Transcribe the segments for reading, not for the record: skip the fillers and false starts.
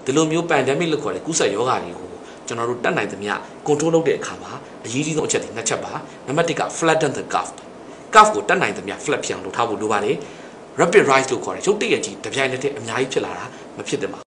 ဒီလိုမျိုး pandemic လို့ခေါ်တဲ့ကူးစက်ရောဂါတွေကိုကျွန်တော်တို့တက်နိုင်သမျှ control လုပ်တဲ့အခါမှာအရေးကြီးဆုံးအချက်တွေနှစ်ချက်ပါနံပါတ်1က flatten the curve ကိုတက်နိုင်သမျှ flat ဖြစ်အောင်လုပ်ထားဖို့လိုပါတယ် rapid rise လို့ခေါ်တယ်ရုတ်တရက်ကြီးတစ်ပြိုင်နက်တည်းအများကြီးဖြစ်လာတာမဖြစ်သင့်ပါ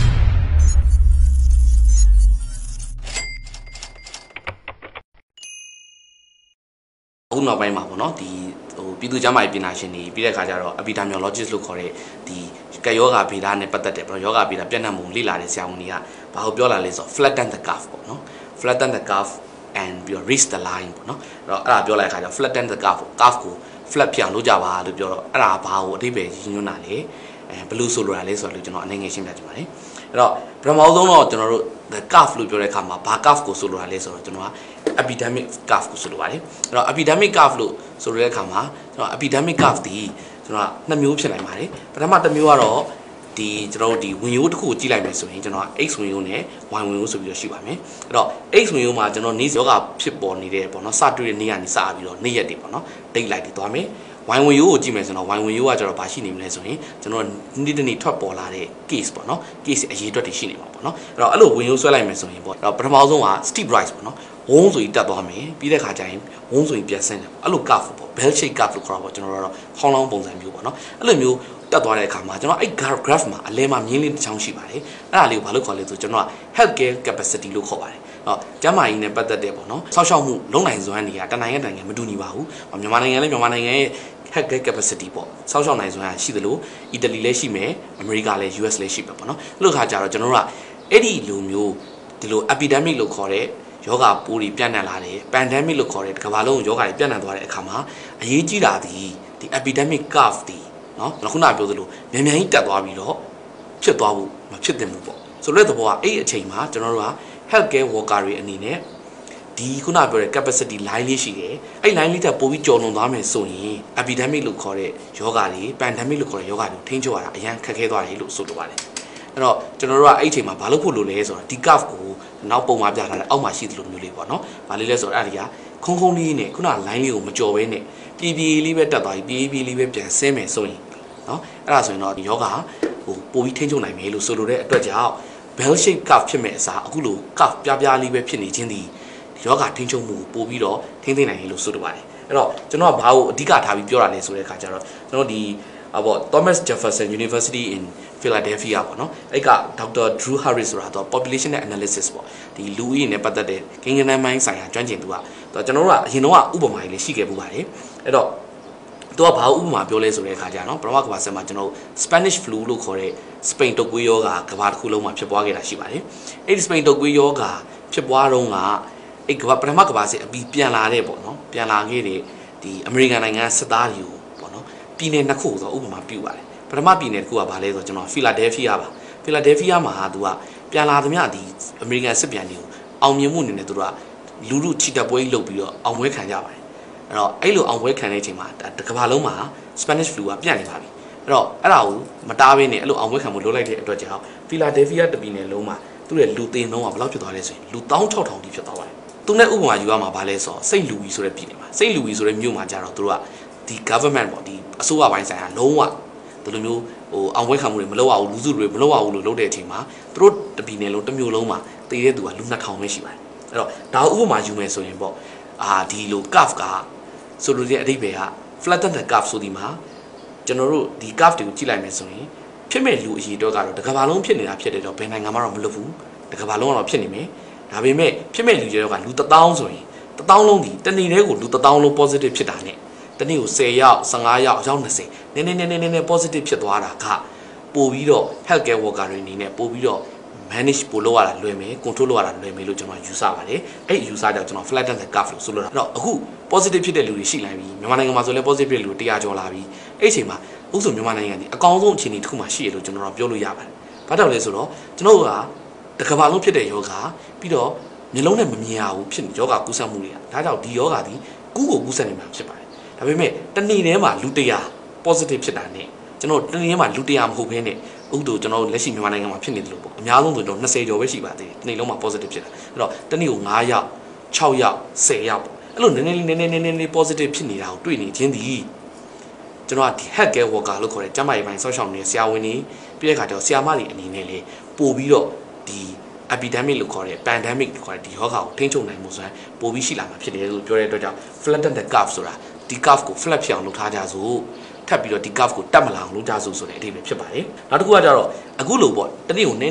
အခုနောက်ပိုင်းမှာပေါ့နော်ဒီပြည်သူ့ကျန်းမာရေးပညာရှင်တွေပြီးတဲ့အခါကျတော့ epidemiologist လို့ခေါ်တဲ့ဒီကယောဂါဗေဒနဲ့ပတ်သက်တဲ့ပေါ့ယောဂါဗေဒပြန့်နှံ့မှုလေ့လာတဲ့ဆရာဝန်တွေကဘာကိုပြောလာလဲဆိုတော့ flatten the curve ပေါ့နော် flatten the curve and reach the line ပေါ့နော်အဲ့တော့အဲ့ဒါပြောလိုက်တဲ့အခါကျတော့ flatten the curve ကို flat ဖြစ်အောင်လုပ်ကြပါလို့ပြောတော့အဲ့ဒါဘာကိုအဓိပ္ပာယ်ရင်းညွှန်းတာလဲဘယ်လိုဆိုလိုတာလဲဆိုတော့ကျွန်တော်အနေငယ်ရှင်းပြချင်ပါတယ်အဲ့တော့ပထမဆုံးတော့ကျွန်တော်တို့ the curve လို့ပြောတဲ့အခါမှာဘာ curve ကိုဆိုလိုတာလဲဆိုတော့ကျွန်တော်က epidemic curve ကိုဆိုလိုပါတယ်အဲ့တော့ epidemic curve လို့ဆိုလိုတဲ့အခါမှာကျွန်တော် epidemic curve ဒီကျွန်တော်ကနှစ်မျိုးဖြစ်နိုင်ပါတယ်ပထမတစ်မျိုးကတော့ဒီကျွန်တော်တို့ဒီဝင်ရိုးတစ်ခုကိုကြည့်လိုက်မယ်ဆိုရင်ကျွန်တော် x ဝင်ရိုးနဲ့ y ဝင်ရိုးဆိုပြီးတော့ရှိပါမယ်အဲ့တော့ x ဝင်ရိုးမှာကျွန်တော်နေ့ယောဂဖြစ်ပေါ်နေတဲ့ပေါ့နော်စတွေ့တဲ့နေ့ကနေစပြီးတော့နေ့ရက်တွေပေါ့နော်ဒိတ်လိုက်ပြီးသွားမယ်ဝိုင်ဝင်ရိုးကိုကြည့်မယ်ဆိုတော့ဝိုင်ဝင်ရိုးကကျတော့ဘာရှိနေမလဲဆိုရင်ကျွန်တော်နေ့တနေ့ထွက်ပေါ်လာတဲ့ case ပေါ့နော် case အရေးအတွက်တွေရှိနေမှာပေါ့နော်အဲ့တော့အဲ့လိုဝင်ရိုးဆွဲလိုက်မယ်ဆိုရင်ပေါ့အဲ့တော့ပထမဆုံးက steep rise ပေါ့နော်ဝုန်းဆိုပြီးတက်သွားမယ်ပြီးတဲ့ခါကျရင်ဝုန်းဆိုပြီးပြန်ဆင်းတယ်အဲ့လို curve ပေါ့ bell shape curve လို့ခေါ်တာပေါ့ကျွန်တော်တို့ကတော့ခေါင်းလောင်းပုံစံမျိုးပေါ့နော်အဲ့လိုမျိုးတက်သွားတဲ့အခါမှာကျွန်တော်အဲ့ graph မှာအလဲမှာမြင်းလေးတစ်ချောင်းရှိပါတယ်အဲ့ဒါလေးကိုဘာလို့ခေါ်လဲဆိုကျွန်တော်က healthcare capacity လို့ခေါ်ပါတယ်ကျန်းမာရေးနဲ့ပတ်သက်တဲ့ပေါ့နော်ဆောက်ရှောက်မှုလုံနိုင်စွမ်းတွေကတနိုင်ငံတနိုင်ငံမတူညီပါဘူးမြန်မာနိုင်ငံလည်းမြန်မာနိုင်ငံရဲ့ healthcare capacity ပေါ့ဆောက်ရှောက်နိုင်စွမ်းရှိသလိုအီတလီလည်းရှိမယ်အမေရိကလည်း US လည်းရှိမယ်ပေါ့နော်အဲ့လိုခါကျတော့ကျွန်တော်တို့ကအဲ့ဒီလိုမျိုးဒီလို epidemic လို့ခေါ်တဲ့ယောဂပိုးတွေပြန့်နှံ့လာတယ် pandemic လို့ခေါ်တဲ့ကမ္ဘာလုံးယောဂတွေပြန့်နှံ့သွားတဲ့အခါမှာအရေးကြီးတာဒီ epidemic curve ဒီနော်ကျွန်တော်ခုနပြောသလိုမြန်မြန်ကြီးတက်သွားပြီးတော့ဖြစ်သွားဖို့မဖြစ်သင့်ဘူးပေါ့ဆိုတဲ့သဘောကအဲ့အချိန်မှာကျွန်တော်တို့က healthcare worker တွေအနေနဲ့ဒီခုနပြောတဲ့ capacity line လေးရှိတယ်အဲ့ line လေးတက်ပို့ပြီးကျော်လွန်သွားမယ်ဆိုရင် epidemic လို့ခေါ်တဲ့ယောဂတွေ pandemic လို့ခေါ်တဲ့ယောဂတွေထိန်းချုပ်ရတာအရန်ခက်ခဲသွားတယ်လို့ဆိုလိုပါတယ်အဲ့တော့ကျွန်တော်တို့ကအဲ့အချိန်မှာဘာလို့ဖို့လို့လဲဆိုတော့ဒီ curve ကိုနောက်ပုံမှာပြထားတဲ့အောက်မှာရှိသလိုမျိုးလေးပေါ့နော်ဘာလေးလဲဆိုတော့အဲ့ဒီကခုံခုံလေးနဲ့ခုန line လေးကိုမကျော်ဘဲနဲ့ပြေးပြေးလေးပဲတက်သွားပြီးပြေးပြေးလေးပဲပြန်ဆင်းမယ်ဆိုရင်နော်အဲ့ဒါဆိုရင်တော့ဒီယောဂဟိုပိုပြီးထိန်းချုပ်နိုင်မယ်လို့ဆိုလိုတဲ့အတွက်ကြောင့် bell shape curve ဖြစ်မဲ့အစားအခုလို curve ပြားပြားလေးပဲဖြစ်နေခြင်းဒီယောဂထိန်းချုပ်မှုပိုပြီးတော့ထိန်းသိမ်းနိုင်တယ်လို့ဆိုလိုပါတယ်အဲ့တော့ကျွန်တော်ကဘာကိုအဓိကထားပြီးပြောတာလဲဆိုတဲ့အခါကျတော့ကျွန်တော်ဒီပေါ့ Thomas Jefferson University in Philadelphia ပေါ့နော်အဲ့က Dr. Drew Harris ဆိုတာတော့ population analysis ပေါ့ဒီလူဦးရေနဲ့ပတ်သက်တဲ့ကိန်းဂဏန်းပိုင်းဆိုင်ရာကျွမ်းကျင်သူကတော့ကျွန်တော်တို့ကအရင်တော့ဥပမာကြီးလေးရှိခဲ့ပူပါတယ်အဲ့တော့သူကဘာဥပမာပြောလဲဆိုတဲ့အခါကျတော့ပထမကမ္ဘာစစ်မှာကျွန်တော် Spanish flu လို့ခေါ်တဲ့ Spain တုပ်ကွေးရောဂါကမ္ဘာတစ်ခုလုံးမှာဖြစ်ပွားခဲ့တာရှိပါတယ်အဲ့ဒီ Spain တုပ်ကွေးရောဂါဖြစ်ပွားတော့ကအဲ့ပထမကမ္ဘာစစ်အပြီးပြန်လာတဲ့ပေါ့နော်ပြန်လာခဲ့တဲ့ဒီအမေရိကန်နိုင်ငံစစ်သားတွေကိုပေါ့နော်ပြည်နယ်နှစ်ခုဆိုဥပမာပြုပါတယ်ပထမပြည်နယ်တစ်ခုကဘာလဲဆိုတော့ကျွန်တော် Philadelphia ပါ Philadelphia မှာသူကပြန်လာသမျှဒီအမေရိကန်စစ်ပြန်တွေကိုအောင်မြင်မှုအနေနဲ့သူတို့ကလူလူချီတက်ပွဲကြီးလုပ်ပြီးတော့အောင်ပွဲခံကြပါတယ်အဲ့တော့အဲ့လိုအောင်ပွဲခံတဲ့အချိန်မှာတကမ္ဘာလုံးမှာ Spanish flu ကပြန့်နေပါပြီအဲ့တော့အဲ့ဒါကိုမတားဘဲနဲ့အဲ့လိုအောင်ပွဲခံမှုလုပ်လိုက်တဲ့အတွက်ကြောင့် Philadelphia တပြည်နယ်လုံးမှာသူ့ရဲ့လူသေနှုန်းကဘယ်လောက်ဖြစ်သွားလဲဆိုရင်လူ16000တိဖြစ်သွားပါတယ်သူနဲ့ဥပမာယူရမှာဘာလဲဆိုတော့စိတ်လူကြီးဆိုတဲ့ပြည်နယ်မှာစိတ်လူကြီးဆိုတဲ့မြို့မှာကြတော့သူတို့ကဒီ government ပေါ့ဒီအစိုးရပိုင်းဆိုင်ရာလုံးဝဒီလိုမျိုးဟိုအောင်ပွဲခံမှုတွေမလုပ်ရဘူးလူစုတွေမလုပ်ရဘူးလို့လုပ်တဲ့အချိန်မှာသူတို့တပြည်နယ်လုံးတစ်မြို့လုံးမှာတည်တဲ့သူကလူ2000ပဲရှိပါတယ်အဲ့တော့ဒါဥပမာယူမယ်ဆိုရင်ပေါ့ဒီလို curve ကဆိုလိုတဲ့အဓိပ္ပာယ်က flatten the curve ဆိုဒီမှာကျွန်တော်တို့ဒီ curve တွေကိုကြည့်လိုက်မယ်ဆိုရင်ဖြစ်မဲ့လူအရေအတွက်ကတော့တကမ္ဘာလုံးဖြစ်နေတာဖြစ်တယ်တော့ဘယ်နိုင်ငံမှတော့မလုပ်ဘူးတကမ္ဘာလုံးကတော့ဖြစ်နေမယ်ဒါပေမဲ့ဖြစ်မဲ့လူတွေတော့ကလူ1000ဆိုရင်1000လုံးဒီတနေ့တည်းကိုလူ1000လုံး positive ဖြစ်တာနဲ့တနေ့ကို10ယောက်15ယောက်အယောက်20နည်းနည်း positive ဖြစ်သွားတာကပို့ပြီးတော့ healthcare worker တွေအနေနဲ့ပို့ပြီးတော့ manage ပို့လုပ်ရတာလွယ်မယ် control လုပ်ရတာလွယ်မယ်လို့ကျွန်တော်ယူဆပါတယ်အဲ့ယူဆကြောင့်ကျွန်တော် flatten the curve လို့ဆိုလိုတာအဲ့တော့အခု positive ဖြစ်တဲ့လူတွေရှိလာပြီမြန်မာနိုင်ငံမှာဆိုလည်း positive ဖြစ်တဲ့လူ100ကျော်လာပြီအဲ့အချိန်မှာဥဆိုမြန်မာနိုင်ငံဒီအကောင်းဆုံးအခြေအနေတစ်ခုမှရှိရလို့ကျွန်တော်တို့ပြောလို့ရပါတယ်ဘာကြောင့်လဲဆိုတော့ကျွန်တော်ကတကမ္ဘာလုံးဖြစ်တဲ့ယောဂပြီးတော့မျိုးလုံးနဲ့မမြင်ရဘူးဖြစ်ယောဂကူးစက်မှုတွေကဒါကြောင့်ဒီယောဂဒီကူးကိုကူးစက်နေမှာဖြစ်ပါတယ်ဒါပေမဲ့တနေ့တည်းမှာလူ100 positive ဖြစ်တာနဲ့ကျွန်တော်တနေ့တည်းမှာလူ100မဟုတ်ဘဲနဲ့ဥတို့ကျွန်တော်လက်ရှိမြန်မာနိုင်ငံမှာဖြစ်နေတယ်လို့ပေါ့အများဆုံးဆိုတော့20ကျော်ပဲရှိပါသေးတယ်တနေ့လုံးမှာ positive ဖြစ်တာအဲ့တော့တနေ့ကို9ယောက်6ယောက်10ယောက်ပေါ့အဲ့လိုနည်းနည်း positive ဖြစ်နေတာကိုတွေ့နေခြင်းဒီကျွန်တော်ကဒီ healthcare worker လို့ခေါ်တဲ့ကျန်းမာရေးပိုင်းစောင့်ရှောက်နေတဲ့ဆရာဝန်တွေပြည့်တဲ့ခါကျတော့ဆရာမတွေအနေနဲ့လေပို့ပြီးတော့ဒီ epidemic လို့ခေါ်တဲ့ pandemic လို့ခေါ်တဲ့ဒီရောဂါကိုထိန်းချုပ်နိုင်မှုဆိုရင်ပို့ပြီးရှိလာမှာဖြစ်တယ်လို့ပြောတဲ့အတွက်ကြောင့် flatten the curve ဆိုတာဒီ curve ကို flat ဖြစ်အောင်လုပ်ထားကြစို့ထပ်ပြီးတော့ဒီ curve ကိုတက်မလာအောင်လုပ်ကြစို့ဆိုတဲ့အဓိပ္ပာယ်ဖြစ်ပါတယ်နောက်တစ်ခုကကြတော့အခုလို့ပေါ့တနေ့ကိုနည်း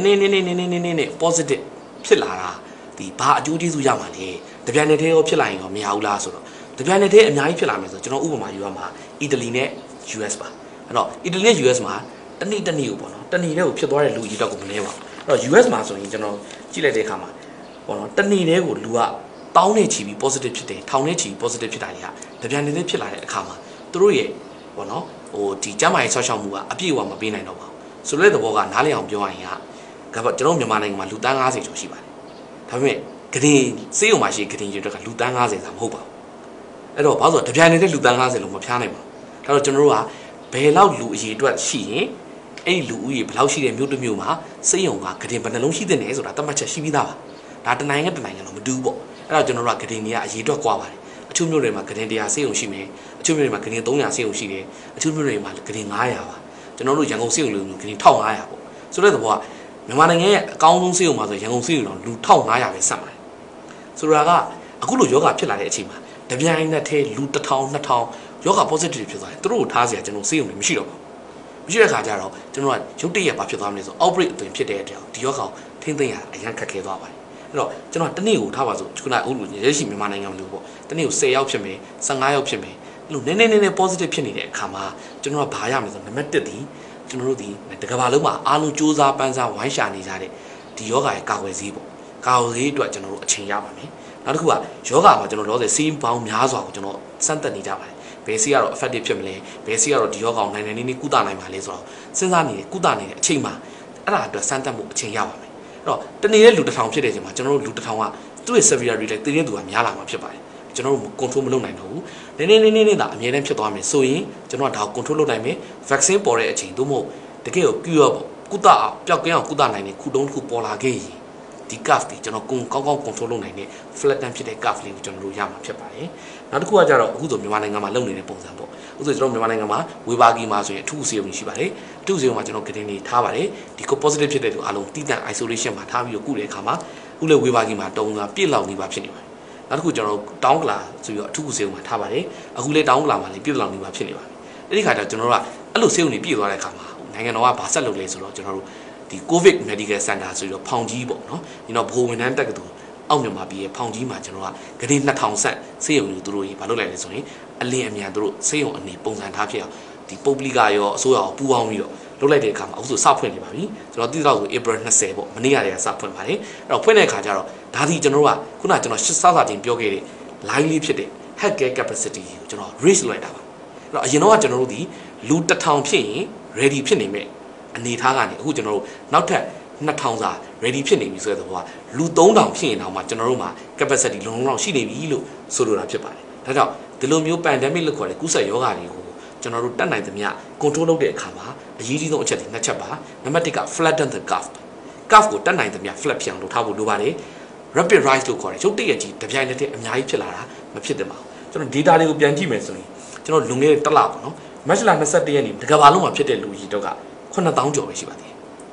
positive ဖြစ်လာတာဒီဘာအကျိုးကျေးဇူးရမှာလဲတပြိုင်တည်းရောဖြစ်လာရင်ရောမရဘူးလားဆိုတော့တပြိုင်တည်းအများကြီးဖြစ်လာမယ်ဆိုကျွန်တော်ဥပမာယူရမှာအီတလီနဲ့ US ပါအဲ့တော့အီတလီနဲ့ US မှာတနေ့ကိုပေါ့နော်တနေ့တည်းကိုဖြစ်သွားတဲ့လူကြီးတော့ကိုမနေပါဘူးအဲ့တော့ US မှာဆိုရင်ကျွန်တော်ကြည့်လိုက်တဲ့အခါမှာပေါ့နော်တနေ့တည်းကိုလူကတောင်းနဲ့ချီပြီး positive ဖြစ်တယ်ထောင်နဲ့ချီ positive ဖြစ်တာတွေကတပြိုင်တည်းဖြစ်လာတဲ့အခါမှာသူတို့ရဲ့ပေါ့နော်ဒီကျန်းမာရေးဆောက်ရှောက်မှုကအပြည့်အဝမပေးနိုင်တော့ပါဘူးဆိုတဲ့သဘောကနားလည်အောင်ပြောရရင်ကကျွန်တော်မြန်မာနိုင်ငံမှာလူသား90ကျော်ရှိပါတယ်ဒါပေမဲ့ဂရင်စေးုံမှာရှိဂရင်ကျွတ်ကလူသား90စာမဟုတ်ပါဘူးအဲ့တော့ဘာလို့ဆိုတပြိုင်တည်းလူသား90လုံးမဖျားနိုင်ပါဘူးဒါတော့ကျွန်တော်တို့ကဘယ်လောက်လူအရေအတွက်ရှိရင်အဲ့လူဦးရေဘယ်လောက်ရှိတဲ့မြို့တစ်မြို့မှာစေးုံကဂရင်ဘယ်နှလုံးရှိတဲ့နေဆိုတာသတ်မှတ်ချက်ရှိပြီးသားပါဒါတနိုင်ငံတော့မတူဘူးပေါ့အဲ့တော့ကျွန်တော်တို့ကဂရင်တွေကအရေအတွက်ကွာပါတယ်အချို့မြို့တွေမှာဂရင်100စေးုံရှိမယ်အချို့မြို့တွေမှာဂရင်300စေးုံရှိတယ်အချို့မြို့တွေမှာဂရင်900ပါကျွန်တော်တို့ရန်ကုန်စေးုံလိုမျိုးဂရင်1500ပေါ့ဆိုတဲ့သဘောကမြန်မာနိုင်ငံရဲ့အကောင်းဆုံးစေးုံမှာဆိုရန်ကုန်စေးုံတော့လူ1500ပဲဆက်ပါတယ်ဆိုတာကအခုလိုယောဂဖြစ်လာတဲ့အချိန်မှာတပြိုင်နက်တည်းလူ1000 2000ယောဂ positive ဖြစ်သွားတယ်သူတို့ကိုထားเสียကျွန်တော်စေးုံတွေမရှိတော့ဘူးမရှိတဲ့ခါကျတော့ကျွန်တော်ကရုတ်တရက်ပါဖြစ်သွားမလဲဆို outbreak အသွင်ဖြစ်တဲ့အကြောင်းဒီယောဂကိုထိမ့်သိမ်းရအရန်ခက်ခဲသွားပါတယ်အဲ့တော့ကျွန်တော်တနေ့ကိုထားပါဆိုခုနအခုလိုရရှိမြန်မာနိုင်ငံမျိုးပေါ့တနေ့ကို10ယောက်ဖြစ်မယ်15ယောက်ဖြစ်မယ်အဲ့လိုနည်းနည်း positive ဖြစ်နေတဲ့အခါမှာကျွန်တော်ကဘာရမလဲဆိုနံပါတ်1ဒီကျွန်တော်တို့ဒီတကဘာလုံးမှာအားလုံးစူးစမ်းပန်းစားဝိုင်းရှာနေကြတဲ့ဒီယောဂရဲ့ကာကွယ်ဆေးပေါ့ကာကွယ်ဆေးအတွက်ကျွန်တော်တို့အချိန်ရပါမယ်နောက်တစ်ခုကယောဂမှာကျွန်တော်တို့စေးပေါင်းများစွာကိုကျွန်တော်စမ်းသပ်နေကြပါတယ်ဘယ်ဆေးကတော့ effective ဖြစ်မလဲဘယ်ဆေးကတော့ဒီယောဂကိုနိုင်နေကုသနိုင်ပါလဲဆိုတော့စဉ်းစားနေတယ်ကုသနေတဲ့အချိန်မှာအဲ့ဒါအတွက်စမ်းသပ်မှုအချိန်ရပါမယ်အဲ့တော့တနေ့လူ1000ဖြစ်တဲ့အချိန်မှာကျွန်တော်တို့လူ1000ကသူ့ရဲ့ severity တွေတည်တဲ့သူကများလာမှာဖြစ်ပါတယ်ကျွန်တော်တို့ control မလုပ်နိုင်တော့ဘူးနည်းသာအမြဲတမ်းဖြစ်သွားမယ်ဆိုရင်ကျွန်တော်ကဒါကို control လုပ်နိုင်မယ် vaccine ပေါ်တဲ့အချိန်သို့မဟုတ်တကယ်ကို cure ပေါ့ကုသအောင်ပျောက်ကင်းအောင်ကုသနိုင်တဲ့ခုတုံးတစ်ခုပေါ်လာခဲ့ရင်ဒီ curve ဒီကျွန်တော်ကောင်း control လုပ်နိုင်တဲ့ flatten ဖြစ်တဲ့ curve လေးကိုကျွန်တော်တို့ရမှာဖြစ်ပါတယ်နောက်တစ်ခုကကြတော့အခုဆိုမြန်မာနိုင်ငံမှာလုပ်နေတဲ့ပုံစံပေါ့အခုဆိုကျွန်တော်မြန်မာနိုင်ငံမှာဝေဘာဂီမှာဆိုရင်အထူးဆေးရုံရှိပါတယ်အထူးဆေးရုံမှာကျွန်တော်ဂရင်တွေထားပါတယ်ဒီ positive ဖြစ်တဲ့သူအားလုံးတိကျ isolation မှာထားပြီးတော့ကုတဲ့အခါမှာအခုလေဝေဘာဂီမှာတုံးကပြည့်လောက်နေပါဖြစ်နေပါတယ်နောက်တစ်ခုကျွန်တော်တောင်းကလာဆိုပြီးတော့အထူးဆေးရုံမှာထားပါတယ်အခုလေတောင်းကလာမှာလေပြည့်လောက်နေပါဖြစ်နေပါပြီအဲ့ဒီခါကျကျွန်တော်တို့ကအဲ့လိုဆေးရုံတွေပြည့်သွားတဲ့အခါမှာနိုင်ငံတော်ကဗာဆက်လုပ်လဲဆိုတော့ကျွန်တော်တို့ဒီ COVID Medical Center ဆိုပြီးတော့ဖောင်ကြီးပေါ့နော်ဒီတော့ဘိုးဝန်ထမ်းတက္ကသိုလ်အောက်မြန်မာပြည်ရဲ့ဖောင်ကြီးမှာကျွန်တော်ကဂရင်2000ဆက်ဆေးရုံတွေသူတို့ကြီးဘာလုပ်လိုက်လဲဆိုရင်အလင်းအမြန်သူတို့ဆေးရုံအနေပုံစံထားဖြစ်အောင်ဒီပုပ်ပလိကရောအစိုးရရောပူးပေါင်းပြီးတော့လုပ်လိုက်တဲ့အခါမှာအခုဆိုစဖွင့်နေပါပြီကျွန်တော်တိတော့ဆို April 20ပေါ့မနေ့ကတည်းကစဖွင့်ပါတယ်အဲ့တော့ဖွင့်တဲ့အခါကျတော့ဒါဒီကျွန်တော်ကခုနကျွန်တော်စစချင်းပြောခဲ့တဲ့ line လေးဖြစ်တဲ့ healthcare capacity ကိုကျွန်တော် raise လုပ်လိုက်တာပါအဲ့တော့အရင်တော့ကျွန်တော်တို့ဒီလူ1000ဖြစ်ရင် ready ဖြစ်နေမဲ့အနေထားကနေအခုကျွန်တော်တို့နောက်ထပ်2000စာ ready ဖြစ်နေပြီဆိုတဲ့သဘောကလူ3000ဖြစ်ရင်တော့မှကျွန်တော်တို့မှာ capacity လုံလောက်ရှိနေပြီလို့ဆိုလိုတာဖြစ်ပါတယ်ဒါကြောင့်ဒီလိုမျိုး pandemic လို့ခေါ်တဲ့ကူးစက်ရောဂါတွေကိုကျွန်တော်တို့တတ်နိုင်သမျှ control လုပ်တဲ့အခါမှာအရေးကြီးဆုံးအချက်တွေနှစ်ချက်ပါနံပါတ်1က flatten the curve ကိုတတ်နိုင်သမျှ flat ဖြစ်အောင်လုပ်ထားဖို့လိုပါတယ် rapid rise လို့ခေါ်တယ်ရုတ်တရက်ကြီးတပြိုင်တည်းအများကြီးဖြစ်လာတာမဖြစ်သင့်ပါဘူးကျွန်တော် data တွေကိုပြန်ကြည့်မယ်ဆိုရင်ကျွန်တော်လွန်ခဲ့တဲ့တစ်လပေါ့နော်မတ်လ21ရက်နေ့တကဘာလုံးမှာဖြစ်တဲ့လူကြီးတော့က9000ကျော်ပဲရှိပါသေးတယ်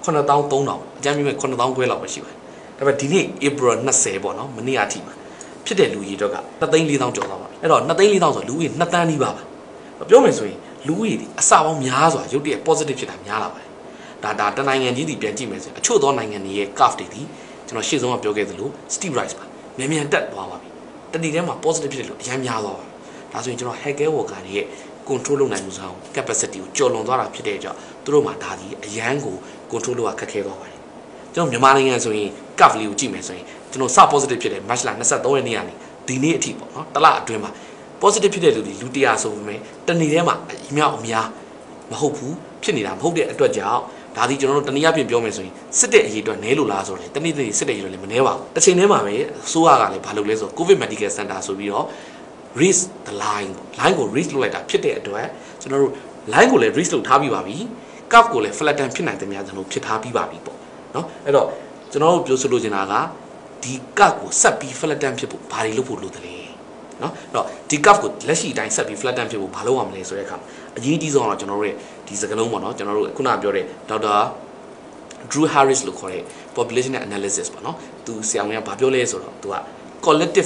9300အကြမ်းမြင်မဲ့9000ခွဲလောက်ပဲရှိပါတယ်ဒါပေမဲ့ဒီနေ့ April 20ပေါ့နော်မနေ့အထိမှာဖြစ်တဲ့လူကြီးတော့က3,400ကျော်သွားပါပြီအဲ့တော့2,400ဆိုလူဦးရေ2တန်းနီးပါပါပြောမယ်ဆိုရင်လူဦးရေဒီအစပေါင်းများစွာရုတ်တရက် positive ဖြစ်တာများလာပါတယ်ဒါတနိုင်ငံကြီးဒီပြန်ကြည့်မယ်ဆိုရင်အချို့သောနိုင်ငံတွေရဲ့ curve တွေဒီကျွန်တော်ရှေ့ဆုံးကပြောခဲ့သလို steep rise ပါမြန်တက်သွားပါပြီတနေ့တည်းမှာ positive ဖြစ်တယ်လို့အများများသွားပါဒါဆိုရင်ကျွန်တော် healthcare worker တွေရဲ့ control လုပ်နိုင်မှုဆောင် capacity ကိုကျော်လွန်သွားတာဖြစ်တဲ့ကြောင့်သူတို့မှာဒါဒီအရန်ကို control လုပ်ရခက်ခဲသွားပါတယ်ကျွန်တော်မြန်မာနိုင်ငံဆိုရင် curve လေးကိုကြည့်မယ်ဆိုရင်ကျွန်တော်စ positive ဖြစ်တယ် March 23ရက်နေ့ကနေဒီနေ့အထိပေါ့နော်တစ်လအတွင်းမှာ positive ဖြစ်တဲ့လူတွေလူ100ဆိုပေမဲ့တနေ့တည်းမှာအများမဟုတ်ဘူးဖြစ်နေတာမဟုတ်တဲ့အတွက်ကြောင့်ဒါဒီကျွန်တော်တို့တနည်းအားဖြင့်ပြောမယ်ဆိုရင်စစ်တဲ့အရေးအတွက်နည်းလို့လားဆိုတော့တနေ့စစ်တဲ့အရေးအတွက်လည်းမနည်းပါဘူးတစ်ချိန်တည်းမှာပဲအစိုးရကလည်းဘာလုပ်လဲဆိုတော့ COVID Medical Center ဆိုပြီးတော့ raise the line ကို raise လုပ်လိုက်တာဖြစ်တဲ့အတွက်ကျွန်တော်တို့ line ကိုလည်း raise လုပ်ထားပြီးပါပြီ curve ကိုလည်း flatten ဖြစ်နိုင်တဲ့များကျွန်တော်ဖြစ်ထားပြီးပါပြီပေါ့နော်အဲ့တော့ကျွန်တော်တို့ပြောဆိုလိုချင်တာကဒီ curve ကိုဆက်ပြီး flatten ဖြစ်ဖို့ဘာတွေလုပ်ဖို့လိုတယ်လဲနော်အဲ့တော့ဒီ curve ကိုလက်ရှိအတိုင်းဆက်ပြီး flatten ဖြစ်ဖို့ဘာလုပ်ရမလဲဆိုတဲ့အခါအရေးကြီးဆုံးတော့ကျွန်တော်တို့ရဲ့ဒီစကားလုံးပေါ့နော်ကျွန်တော်တို့ခုနပြောတဲ့ဒေါက်တာ Drew Harris လို့ခေါ်တဲ့ population analysis ပေါ့နော်သူဆရာဝန်ကဘာပြောလဲဆိုတော့သူက collective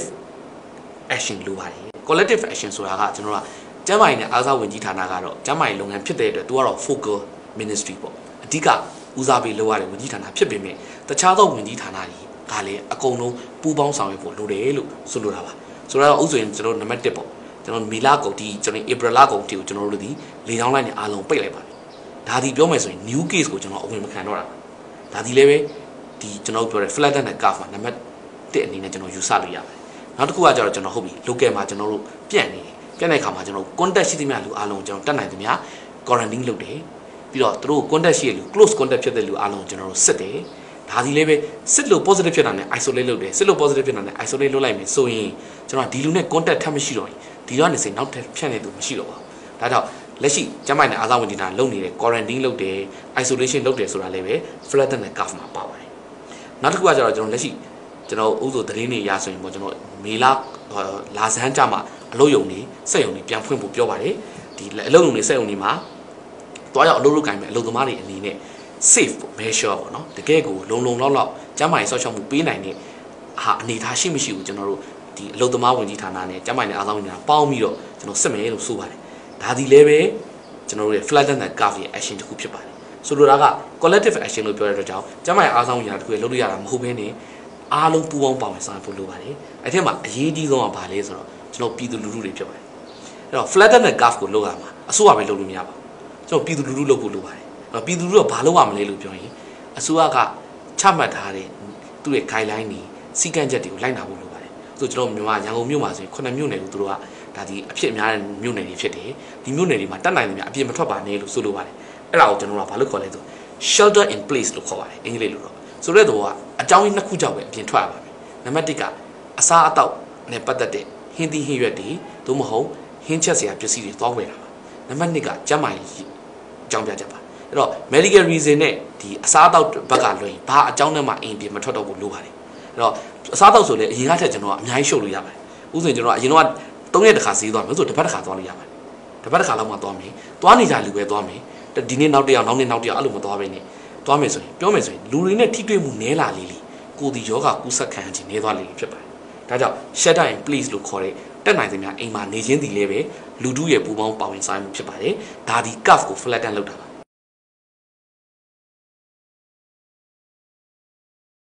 action လိုပါတယ် collective action ဆိုတာကကျွန်တော်ကကျန်းမာရေးနဲ့အားကစားဝန်ကြီးဌာနကတော့ကျန်းမာရေးလုပ်ငန်းဖြစ်တဲ့အတွက်သူကတော့ focal ministry ပေါ့အဓိကဦးစားပေးလုပ်ရတဲ့ဝန်ကြီးဌာနဖြစ်ပေမဲ့တခြားသောဝန်ကြီးဌာနတွေကလည်းအကုန်လုံးပူးပေါင်းဆောင်ရွက်ဖို့လိုတယ်လို့ဆိုလိုတာပါဆိုတော့ဥဆိုရင်ကျွန်တော်နံပါတ်1ပေါ့ကျွန်တော်မေလကုန်ဒီကျွန်တော် April လကုန်တီကိုကျွန်တော်တို့ဒီလေကြောင်းလိုင်းနဲ့အားလုံးပိတ်လိုက်ပါဒါဒီပြောမယ်ဆိုရင် new case ကိုကျွန်တော်အဝင်မခံတော့တာဒါဒီလည်းပဲဒီကျွန်တော်ပြောတဲ့ flatten နဲ့ curve မှာနံပါတ်1အနေနဲ့ကျွန်တော်ယူဆလို့ရပါတယ်နောက်တစ်ခုကကျတော့ကျွန်တော်ဟုတ်ပြီ local မှာကျွန်တော်တို့ပြန့်တဲ့အခါမှာကျွန်တော် contact ရှိသမျှလူအားလုံးကျွန်တော်တက်နိုင်သမျှ quarantine လုပ်တယ်ပြီးတော့သူတို့ contact ရှိတဲ့လူ close contact ဖြစ်တဲ့လူအားလုံးကျွန်တော်တို့စစ်တယ်ဒါဒီလည်းပဲစစ်လို့ positive ဖြစ်တာနဲ့ isolate လုပ်တယ်စစ်လို့ positive ဖြစ်တာနဲ့ isolate လုပ်လိုက်မယ်ဆိုရင်ကျွန်တော်ဒီလူနဲ့ contact ထပ်မရှိတော့ရင်ဒီကနေစိနောက်ထပ်ဖြန့်နေသူမရှိတော့ပါဘူးဒါကြောင့်လက်ရှိကျန်းမာရေးနဲ့အားကစားဝန်ကြီးဌာနလုပ်နေတဲ့ quarantine လုပ်တယ် isolation လုပ်တယ်ဆိုတာလည်းပဲ flatten နဲ့ curve မှာပါပါတယ်နောက်တစ်ခုကကျတော့ကျွန်တော်လက်ရှိကျွန်တော်ဥဆိုသတင်းတွေရဆိုရင်ပေါ့ကျွန်တော်မေလာဇန်းကြမှာအလုပ်ယုံနေစက်ယုံနေပြန်ဖွင့်ဖို့ပြောပါတယ်ဒီအလုပ်ယုံနေစက်ယုံနေမှာတွားရောက်အလုပ်လုပ်ကိုင်မယ်အလုပ်သမားတွေအနေနဲ့ safe measure ပေါ့နော်တကယ်ကိုလုံလောက်ကျန်းမာရေးစောင့်ရှောက်မှုပေးနိုင်တဲ့ဟာအနေထားရှိမရှိဘူးကျွန်တော်တို့ဒီအလုပ်သမားဝန်ကြီးဌာနနဲ့ကျန်းမာရေးနဲ့အားကစားဝန်ကြီးဌာနပေါင်းပြီးတော့ကျွန်တော်စစ်မယ်လို့ဆိုပါတယ်ဒါဒီလည်းပဲကျွန်တော်တို့ရဲ့ flatten and curve ရဲ့ action တစ်ခုဖြစ်ပါတယ်ဆိုလိုတာက collective action လို့ပြောတဲ့အတွက်ကြောင့်ကျန်းမာရေးအားကစားဝန်ကြီးဌာနတစ်ခုရဲ့လုပ်လို့ရတာမဟုတ်ဘဲနဲ့အားလုံးပူးပေါင်းပါဝင်ဆောင်ရွက်ဖို့လိုပါတယ်အဲ့ထက်မှာအရေးကြီးဆုံးကဘာလဲဆိုတော့ကျွန်တော်ပြည်သူလူထုတွေဖြစ်ပါတယ်အဲ့တော့ flatten and curve ကိုလုပ်ရမှာအစိုးရပဲလုပ်လို့မရပါဘူးကျွန်တော်ပြည်သူလူထုလုပ်ဖို့လိုပါတယ်အဲ့တော့ပြည်သူလူထုကဘာလုပ်ရမလဲလို့ပြောရင်အစိုးရကချမှတ်ထားတဲ့သူ့ရဲ့ guideline တွေစီကံချက်တွေကိုလိုက်နာဖို့လိုပါတယ်ဆိုကျွန်တော်မြန်မာရန်ကုန်မြို့မှာဆိုရင်9မြို့နယ်ကိုသူတို့ကဒါဒီအဖြစ်အများတဲ့မြို့နယ်တွေဖြစ်တယ်ဒီမြို့နယ်တွေမှာတက်နိုင်တယ်များအပြည့်မထွက်ပါနဲ့လို့ဆိုလိုပါတယ်အဲ့ဒါကိုကျွန်တော်ကဘာလို့ခေါ်လဲဆို shelter in place လို့ခေါ်ပါတယ်အင်္ဂလိပ်လိုတော့ဆိုတဲ့တော့အကြောင်းရင်းနှစ်ခုကြောင့်ပဲအပြင်ထွက်ရပါမယ်နံပါတ်1ကအစားအသောက်နဲ့ပတ်သက်တဲ့ဟင်းသီးဟင်းရွက်တွေသို့မဟုတ်ဟင်းချက်စရာပစ္စည်းတွေသွားဝယ်တာပါနံပါတ်2ကကျန်းမာရေးအကြောင်းပြချက်ပါအဲ့တော့ medical reason နဲ့ဒီအစားအသောက်ဘက်ကလွှင့်ဘာအကြောင်းနဲ့မှအိမ်ပြင်မထွက်တော့ဘူးလို့ပါတယ်အဲ့တော့အစားအသောက်ဆိုလေအရင်ကထက်ကျွန်တော်ကအများကြီးရှုပ်လို့ရပါတယ်ဥစဉ်ကျွန်တော်အရင်တော့3ရက်တစ်ခါဈေးသွားမယ်ဆိုတစ်ပတ်တစ်ခါသွားလို့ရပါတယ်တစ်ပတ်တစ်ခါလောက်မှသွားမယ်သွားနေကြလူပဲသွားမယ်ဒီနေ့နောက်တစ်ယောက်နောက်နေ့နောက်တစ်ယောက်အဲ့လိုမသွားဘဲနဲ့သွားမယ်ဆိုရင်ပြောမယ်ဆိုရင်လူတွေနဲ့ထိတွေ့မှုနည်းလာလေကိုဒီယောဂကူးစက်ခံခြင်းနည်းသွားလေဖြစ်ပါတယ်ဒါကြောင့် shelter in place လို့ခေါ်တဲ့တက်နိုင်သမျှအိမ်မှာနေခြင်းဒီလည်းပဲလူထုရဲ့ပူပေါင်းပါဝင်ဆိုင်မှုဖြစ်ပါတယ်ဒါဒီ curve ကို flatten လုပ်တာပါ